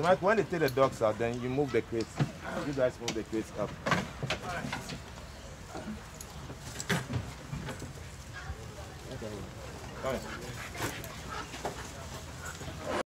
So Mike, when they take the dogs out, then you move the crates. You guys move the crates up. Come here.